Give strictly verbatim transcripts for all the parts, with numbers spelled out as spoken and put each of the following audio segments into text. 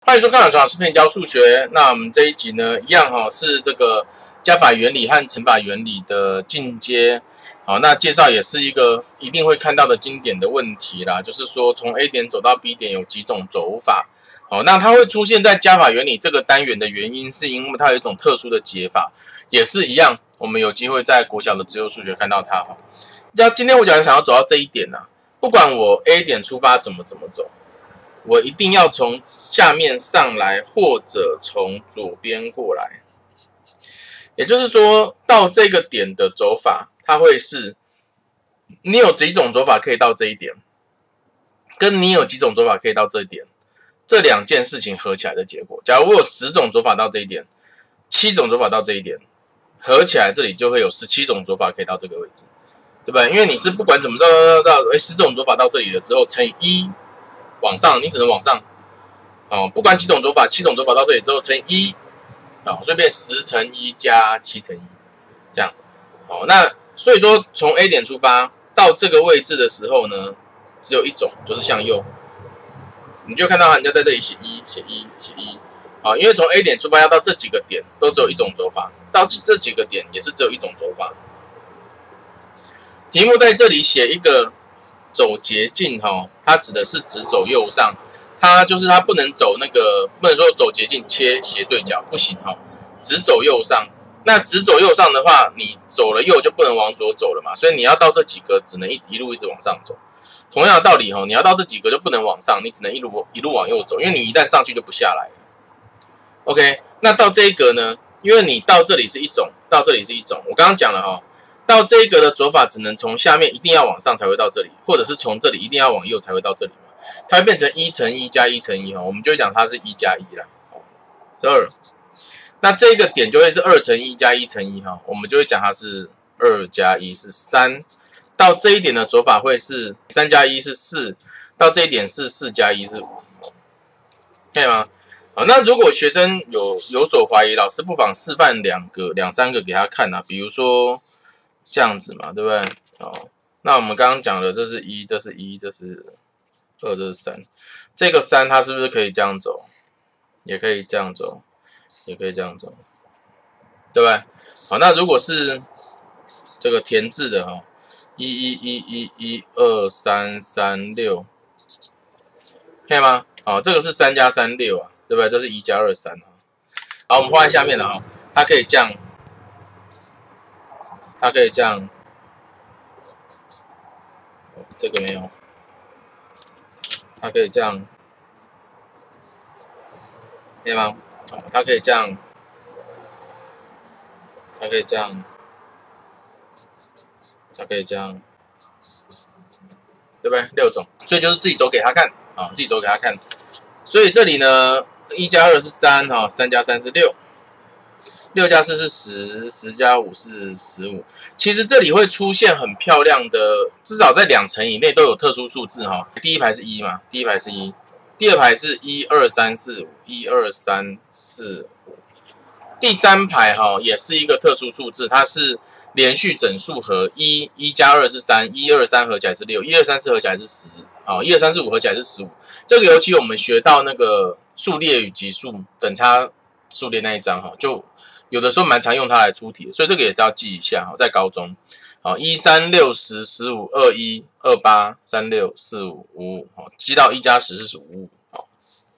欢迎收看老师老师陪你教数学。那我们这一集呢，一样哈、哦，是这个加法原理和乘法原理的进阶。好，那介绍也是一个一定会看到的经典的问题啦，就是说从 A 点走到 B 点有几种走法。好，那它会出现在加法原理这个单元的原因，是因为它有一种特殊的解法，也是一样，我们有机会在国小的自由数学看到它哈。那今天我讲想要走到这一点呢、啊，不管我 A 点出发怎么怎么走。我一定要从下面上来，或者从左边过来。也就是说，到这个点的走法，它会是你有几种走法可以到这一点，跟你有几种走法可以到这一点，这两件事情合起来的结果。假如我有十种走法到这一点，七种走法到这一点，合起来这里就会有十七种走法可以到这个位置，对不对？因为你是不管怎么着到到十种走法到这里了之后，乘以一。往上，你只能往上，哦，不管几种走法，七种走法到这里之后乘以一，哦，所以变十乘一加七乘一，这样，哦，那所以说从 A 点出发到这个位置的时候呢，只有一种，就是向右，你就看到人家在这里写一，写一，写一，好，因为从 A 点出发要到这几个点都只有一种走法，到这几个点也是只有一种走法。题目在这里写一个。走捷径哈，它指的是只走右上，它就是它不能走那个，不能说走捷径切斜对角不行哈，只走右上。那只走右上的话，你走了右就不能往左走了嘛，所以你要到这几个只能一一路一直往上走。同样的道理哈，你要到这几个就不能往上，你只能一路一路往右走，因为你一旦上去就不下来了。OK， 那到这一个呢，因为你到这里是一种，到这里是一种，我刚刚讲了哈。到这个的走法只能从下面一定要往上才会到这里，或者是从这里一定要往右才会到这里嘛，它会变成一乘一加一乘一哈，我们就会讲它是一加一啦，是二。那这个点就会是二乘一加一乘一哈，我们就会讲它是二加一是三。到这一点的走法会是三加一是四，到这一点是四加一是五，可以吗？好，那如果学生有有所怀疑，老师不妨示范两个两三个给他看啊，比如说。这样子嘛，对不对？好，那我们刚刚讲的，这是一，这是一，这是二，这是三。这个三它是不是可以这样走？也可以这样走，也可以这样走，对不对？好，那如果是这个填字的哈，一一一一一二三三六，可以吗？好，这个是三加三六啊，对不对？这是一加二三啊。好，我们画在下面了哈，它可以这样。它可以这样，这个没有，它可以这样，可以吗？好，它可以这样，它可以这样，它可以这样，对不对？六种，所以就是自己走给他看啊，自己走给他看。所以这里呢，一加二是三哈，三加三是六。六加四是十，十加五是十五。其实这里会出现很漂亮的，至少在两层以内都有特殊数字哈。第一排是一嘛，第一排是一，第二排是一二三四五，一二三四五。第三排哈也是一个特殊数字，它是连续整数和一，一加二是三，一二三合起来是六，一二三四合起来是十，好，一二三四五合起来是十五。这个尤其我们学到那个数列与级数等差数列那一章哈，就。有的时候蛮常用它来出题，所以这个也是要记一下，在高中，好，一三六十十五二一二八三六四五五五，好，记到一加十是五五，好，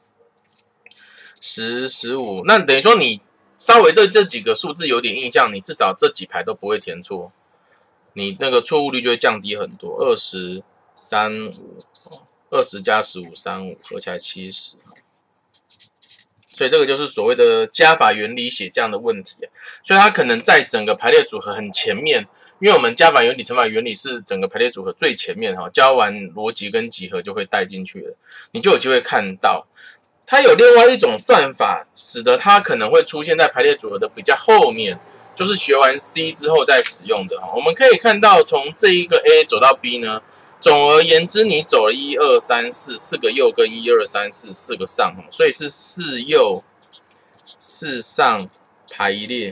十十五，那等于说你稍微对这几个数字有点印象，你至少这几排都不会填错，你那个错误率就会降低很多。二十三五，二十加十五三五合起来七十。所以这个就是所谓的加法原理写这样的问题，所以它可能在整个排列组合很前面，因为我们加法原理、乘法原理是整个排列组合最前面哈，教完逻辑跟集合就会带进去了，你就有机会看到。它有另外一种算法，使得它可能会出现在排列组合的比较后面，就是学完 C 之后再使用的。我们可以看到，从这一个 A 走到 B 呢，总而言之，你走了一二三四四个右跟一二三四四个上，所以是四右四上排一列。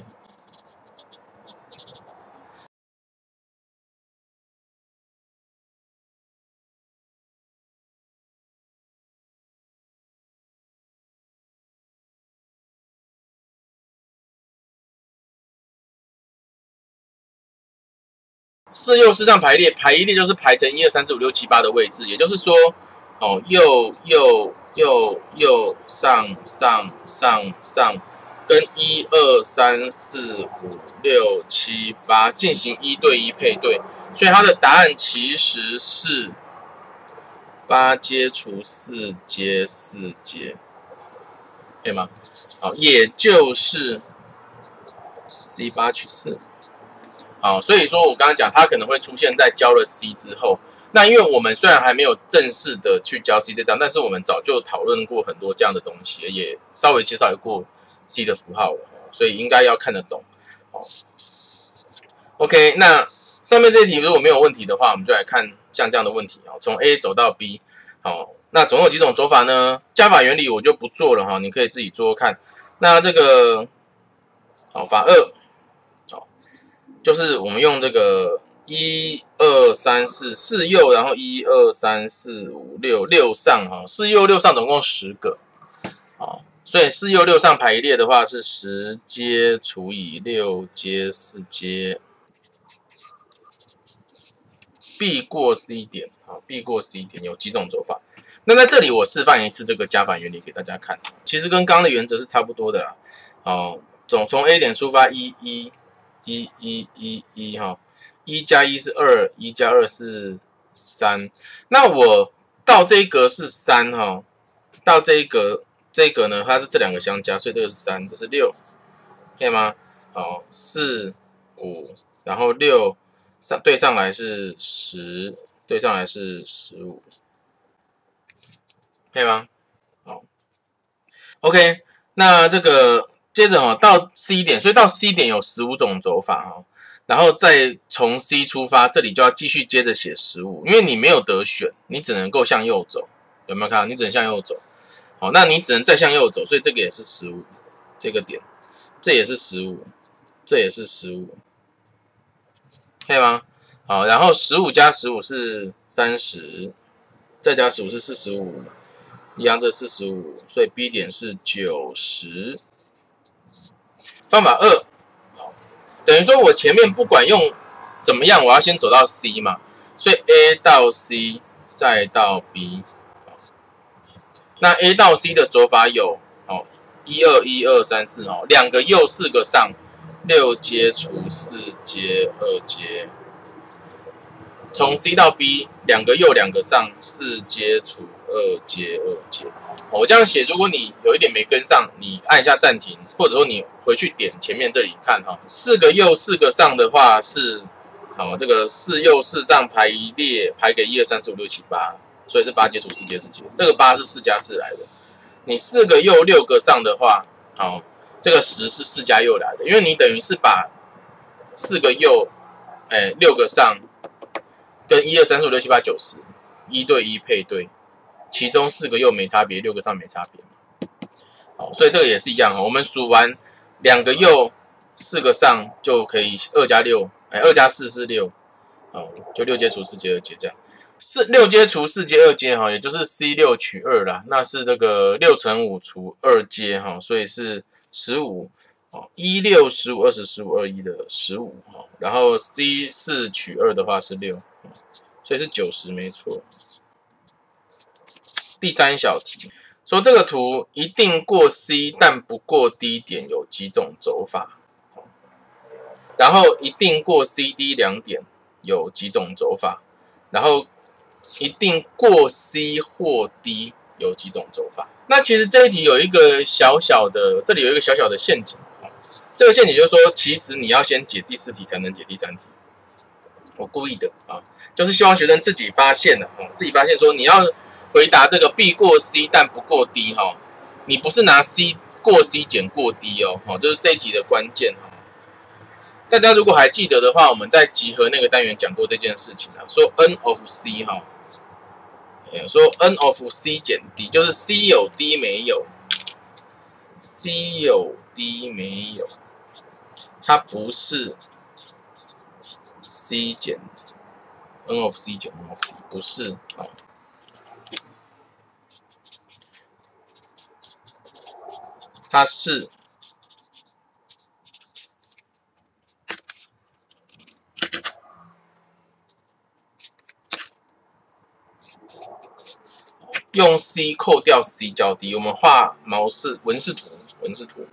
四右四上排列，排列就是排成一二三四五六七八的位置，也就是说，哦，右右右右上上上上，跟一二三四五六七八进行一对一配对，所以它的答案其实是八阶除四阶四阶，可以吗？好，也就是 C 八取四。好，所以说我刚刚讲，它可能会出现在教了 C 之后。那因为我们虽然还没有正式的去教 C 这章，但是我们早就讨论过很多这样的东西，也稍微介绍过 C 的符号了，所以应该要看得懂。OK， 那上面这题如果没有问题的话，我们就来看像这样的问题，从 A 走到 B。好，那总有几种走法呢？加法原理我就不做了哈，你可以自己做看。那这个好法二。就是我们用这个一二三四四右，然后一二三四五六六上哈，四右六上总共十个，好，所以四右六上排列的话是十阶除以六阶四阶，避过 C 点，好，避过 C 点有几种走法。那在这里我示范一次这个加法原理给大家看，其实跟刚刚的原则是差不多的啦。哦，总从 A 点出发，一一。一一一一哈，一加一是二，一加二是三。那我到这一格是三哈，到这一格这一格呢，它是这两个相加，所以这个是三，这是六，可以吗？好，四五，然后六上对上来是十，对上来是十五，可以吗？好 ，OK， 那这个。接着哈到 C 点，所以到 C 点有十五种走法哈，然后再从 C 出发，这里就要继续接着写十五，因为你没有得选，你只能够向右走，有没有看到？你只能向右走，好，那你只能再向右走，所以这个也是十五，这个点，这也是十五，这也是十五，可以吗？好，然后十五加十五是三十，再加十五是四十五，一样这四十五，所以 B 点是九十。方法二，等于说我前面不管用怎么样，我要先走到 C 嘛，所以 A 到 C 再到 B。那 A 到 C 的走法有哦，一二一二三四哦，两个右四个上，六阶除四阶二阶。从 C 到 B， 两个右两个上，四阶除二阶二阶。我这样写，如果你有一点没跟上，你按一下暂停，或者说你回去点前面这里看哈，四个右四个上的话是，好，这个四右四上排一列，排给一二三四五六七八，所以是八阶除四阶四阶，这个八是四加四来的。你四个右六个上的话，好，这个十是四加右来的，因为你等于是把四个右，哎，六个上，跟一二三四五六七八九十一对一配对。其中四个右没差别，六个上没差别。好，所以这个也是一样。我们数完两个右，四个上就可以二加六，哎，二加四是六，哦，就六阶除四阶二阶这样。四六阶除四阶二阶哈，也就是 C 六取二啦，那是这个六乘五除二阶哈，所以是十五哦，一六十五二十十五二一的十五哈，然后 C 四取二的话是六，所以是九十没错。第三小题说这个图一定过 C 但不过 D 点有几种走法，然后一定过 C、D 两点有几种走法，然后一定过 C 或 D 有几种走法。那其实这一题有一个小小的，这里有一个小小的陷阱，这个陷阱就是说，其实你要先解第四题才能解第三题。我故意的啊，就是希望学生自己发现的啊，自己发现说你要回答这个 B 过 C 但不过 D 哈，你不是拿 C 过 C 减过 D 哦，哦，这是这一题的关键哈。大家如果还记得的话，我们在集合那个单元讲过这件事情啊，说 N of C 哈，说 N of C 减 D 就是 C 有 D 没有 ，C 有 D 没有，它不是 C 减 N of C 减 N of D， 不是啊。它是用 C 扣掉 C 较低，我们画毛式纹饰图，纹饰图，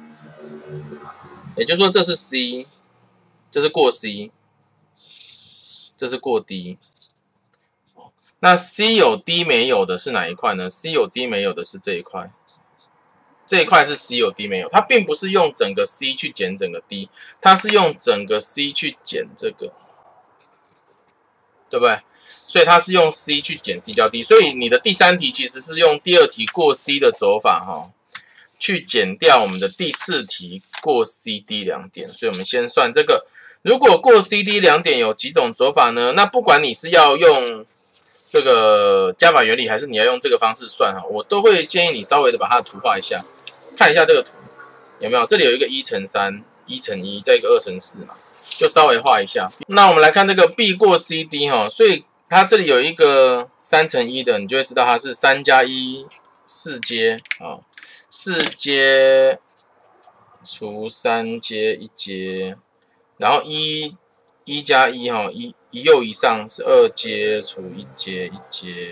也就是说这是 C， 这是过 C， 这是过 D。那 C 有 D 没有的是哪一块呢 ？C 有 D 没有的是这一块，这一块是 C 有 D 没有，它并不是用整个 C 去减整个 D， 它是用整个 C 去减这个，对不对？所以它是用 C 去减 C 较 D， 所以你的第三题其实是用第二题过 C 的走法哈，去减掉我们的第四题过 C D 两点。所以我们先算这个，如果过 C D 两点有几种走法呢？那不管你是要用这个加法原理，还是你要用这个方式算哈，我都会建议你稍微的把它的图画一下，看一下这个图有没有？这里有一个一乘三，一乘一，再一个二乘四嘛，就稍微画一下。那我们来看这个 B 过 C D 哈，所以它这里有一个三乘一的，你就会知道它是三加一，四阶啊，四阶除三阶一阶，然后一一加一哈，一一右一上是二阶除一阶一阶，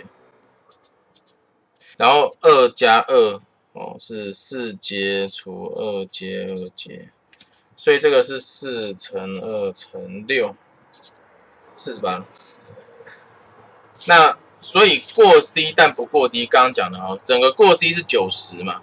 然后二加二哦是四阶除二阶二阶，所以这个是四乘二乘六，四十八。那所以过 C 但不过 D， 刚刚讲的哦，整个过 C 是九十嘛，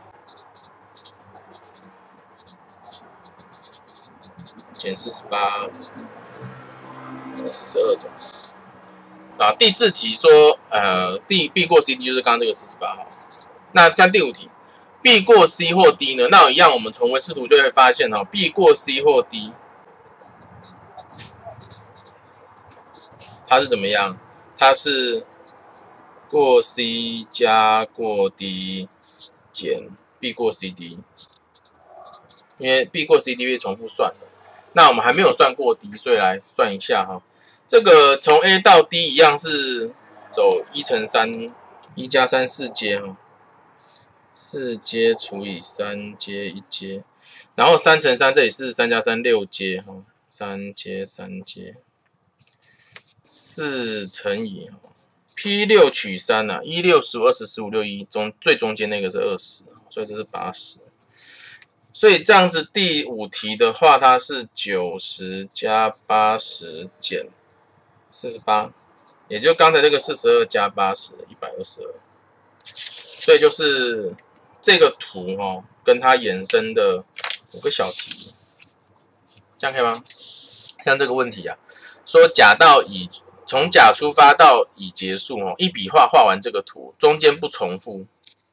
减四十八，这四十二种。啊，第四题说，呃 ，D B 过 C D 就是刚刚这个四十八号。那看第五题 ，B 过 C 或 D 呢？那一样，我们从纹饰图就会发现哈 ，B 过 C 或 D， 它是怎么样？它是过 C 加过 D 减 B 过 C D， 因为 B 过 C D 会重复算的。那我们还没有算过 D， 所以来算一下哈。这个从 A 到 D 一样是走一乘三，一加三四阶哈，四阶除以三阶一阶，然后三乘三这里是三加三六阶哈，三阶三阶，四乘以 P 六 取三啊，一六十五二十十五六一中最中间那个是二十，所以这是八十。所以这样子第五题的话，它是九十加八十减四十八，也就刚才这个四十二加八十，一百二十二。所以就是这个图哈、哦，跟它衍生的五个小题，这样可以吗？像这个问题啊，说甲到乙，从甲出发到乙结束哦，一笔画画完这个图，中间不重复。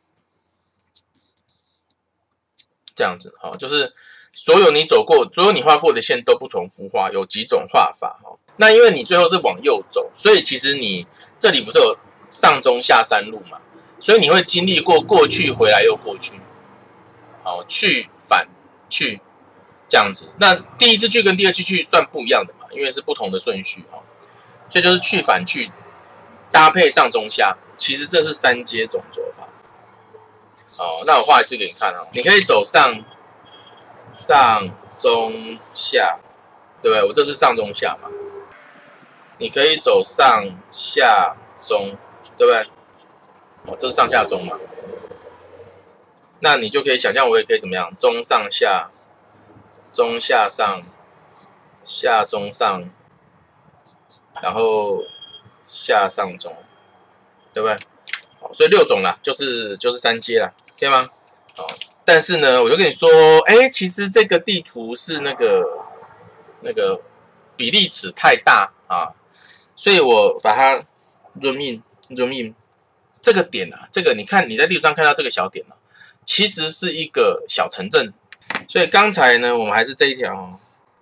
这样子哈，就是所有你走过、所有你画过的线都不重复画，有几种画法哈。那因为你最后是往右走，所以其实你这里不是有上中下三路嘛，所以你会经历过过去、回来又过去，好，去反去这样子。那第一次去跟第二次去算不一样的嘛，因为是不同的顺序哈，所以就是去反去搭配上中下，其实这是三阶总走法。哦，那我画一次给你看啊，你可以走上、上、中、下，对不对？我这是上中下嘛，你可以走上、下、中，对不对？哦，这是上下中嘛，那你就可以想象，我也可以怎么样？中上下、中下上、下中上，然后下上中，对不对？好，所以六种啦，就是就是三阶啦。对吗？好，但是呢，我就跟你说，哎，其实这个地图是那个那个比例尺太大啊，所以我把它 zoom in zoom in 这个点啊，这个你看你在地图上看到这个小点啊，其实是一个小城镇。所以刚才呢，我们还是这一条哦。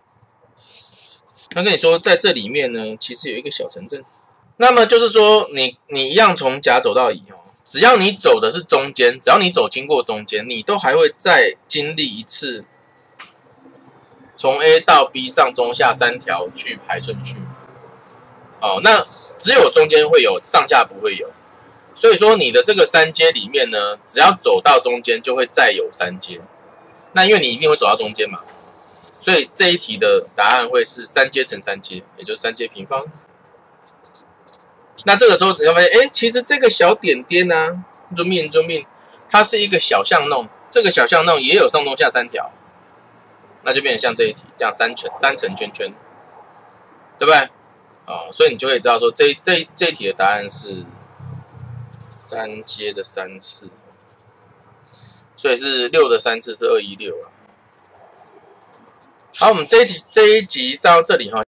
他跟你说，在这里面呢，其实有一个小城镇。那么就是说，你你一样从甲走到乙哦。只要你走的是中间，只要你走经过中间，你都还会再经历一次从 A 到 B 上中下三条去排顺序。哦，那只有中间会有，上下不会有。所以说你的这个三阶里面呢，只要走到中间就会再有三阶。那因为你一定会走到中间嘛，所以这一题的答案会是三阶乘三阶，也就是三阶平方。 那这个时候你会发现，哎，其实这个小点点呢、啊，就命就命，它是一个小巷弄，这个小巷弄也有上中下三条，那就变成像这一题这样三层三层圈圈，对不对？哦，所以你就可以知道说这这这一题的答案是三阶的三次，所以是六的三次是二一六啊。好，我们这一题这一集上到这里哈。